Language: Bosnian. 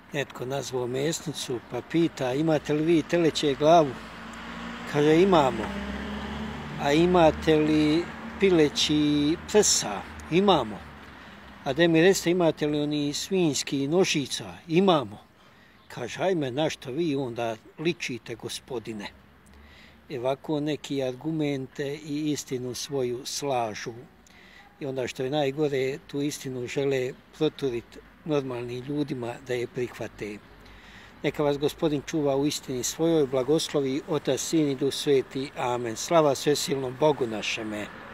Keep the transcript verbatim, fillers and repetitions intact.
netko nazvao mesnicu, pa pita imate li vi teleće glavu? Kaže imamo. A imate li pileći prsa? Imamo. A da mi recite imate li oni svinjski nožica? Imamo. Kaže ajme na što vi onda ličite gospodine. I ovako neki argumente i istinu svoju slažu. I onda što je najgore, tu istinu žele proturiti normalnim ljudima da je prihvate. Neka vas gospodin čuva u istini svojoj, blagoslovi Otac, Sin i Duh Sveti. Amen. Slava svesilnom Bogu našeme.